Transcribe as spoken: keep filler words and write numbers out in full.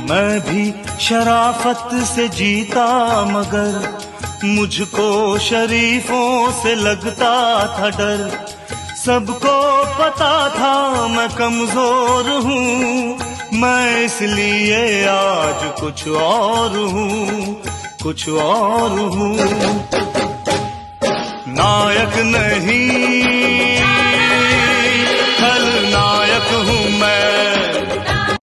मैं भी शराफत से जीता मगर मुझको शरीफों से लगता था डर। सबको पता था मैं कमजोर हूँ, मैं इसलिए आज कुछ और हूँ, कुछ और हूँ। नायक नहीं